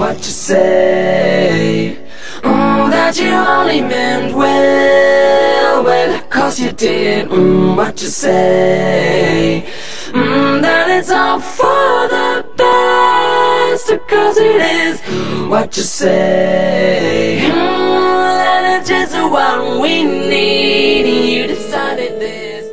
what you say. That you only meant well, well, 'cause you did, what you say. That it's all for the best, 'cause it is what you say. That it's just what we need, you decided this.